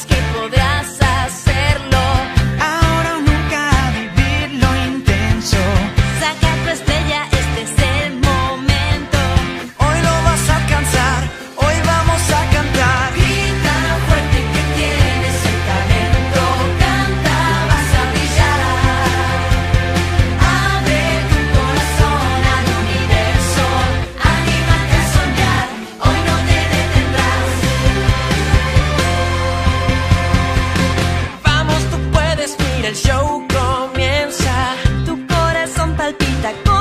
sabes que podrás hacerlo. Ahora o nunca vivir lo intenso. Saca tu estrella, este es el momento. Hoy lo vas a alcanzar, hoy vamos a cantar. Grita fuerte que tienes el talento. Canta, vas a brillar. Abre tu corazón al universo. Anímate a soñar, hoy no te detendrás. Vamos, tú puedes, mira, el show comienza. Tu corazón palpita.